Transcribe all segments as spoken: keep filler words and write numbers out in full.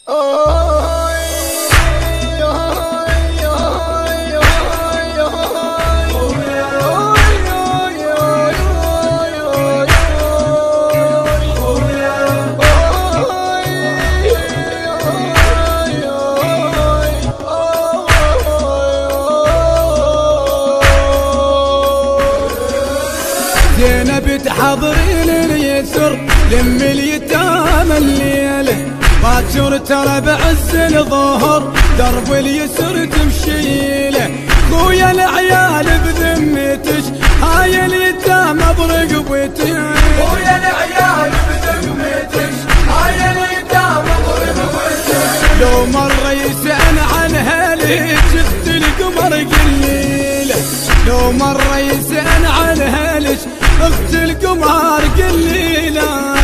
زينب تحضرين اليسر لم اليتامى الليله باكر ترى بعز الظهر درب اليسر تمشيله خويا العيال بذمتش هاي اليتامى برقبتي خويا العيال بذمتش هاي اليتامى برقبتي لو مر يسأل عنها ليش اخت القمر قليله لو مر يسأل عنها ليش اخت القمر قليله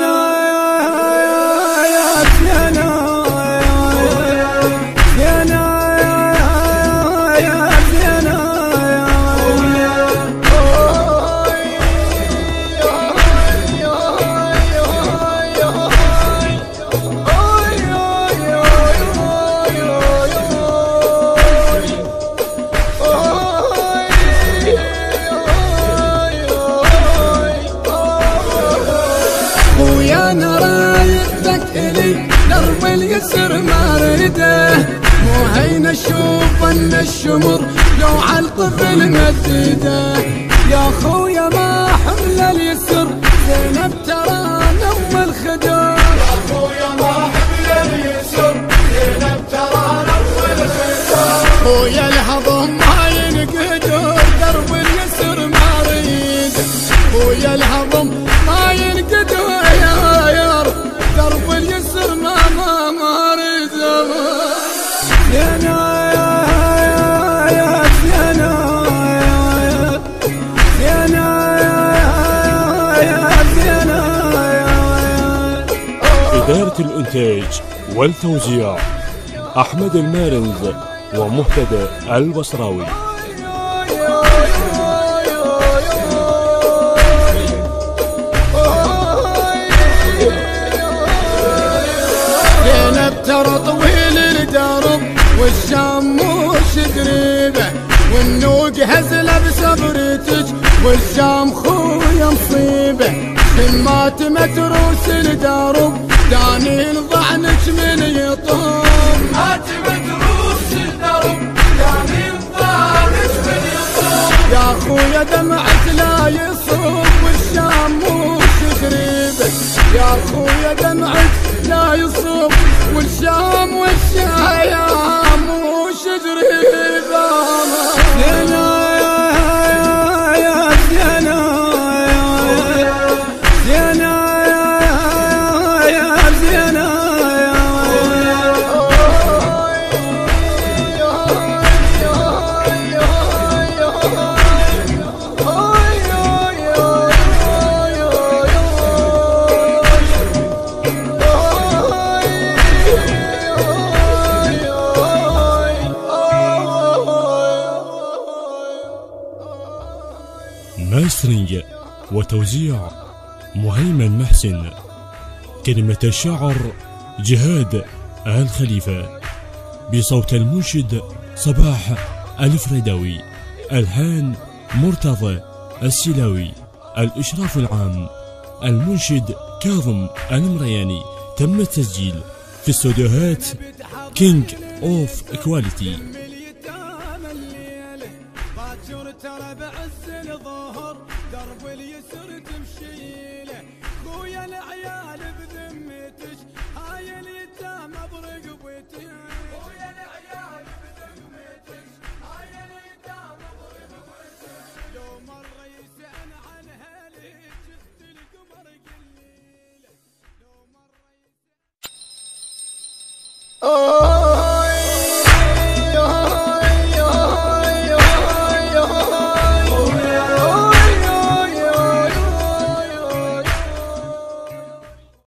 انا رايدك الي درب اليسر ما ريده مو هين اشوف ان الشمر لو عالطفل مدده يا خويا ما حمل اليسر زينب ترى نوم الخدر يا خويا ما حمل اليسر زينب ترى نوم الخدر خويا الهضم ما ينقدر درب اليسر ما ريده خويا الهضم ما ينقدر درب اليسر ما ما ما اريد زينب يا زينب زينب يا زينب. إدارة الإنتاج والتوزيع أحمد المارنز ومهتدى البصراوي. ترى طويل الدرب والشام مش قريبه والنوق هزله بصبرتك والشام خويا مصيبه شمات متروس الدرب داني ضعنك من يطوم مات متروس الدرب داني ضعنك من يطوم يا خويا دمعك لا يصب والشام مش قريبه يا خويا دمعك لا يصب والشام والشام وش قريبه زينب يا زينب زينب يا زينب ماسترينج وتوزيع مهيمن محسن. كلمة الشعر جهاد آل خليفة بصوت المنشد صباح الفريداوي. ألحان مرتضى السلاوي. الإشراف العام المنشد كاظم المرياني. تم التسجيل في استوديوهات كينج اوف كواليتي. ترى بعز الظهر درب اليسر تمشي